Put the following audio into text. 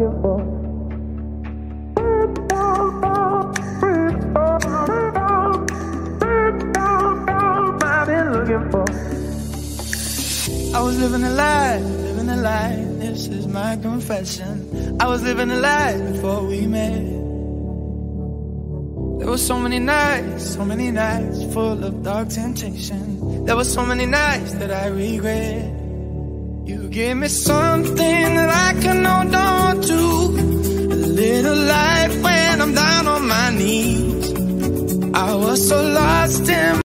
looking for. I've been looking for. I was living a lie, this is my confession. I was living a lie before we met. There were so many nights full of dark temptation. There were so many nights that I regret. You gave me something that I can hold on to, a little life when I'm down on my knees. I was so lost in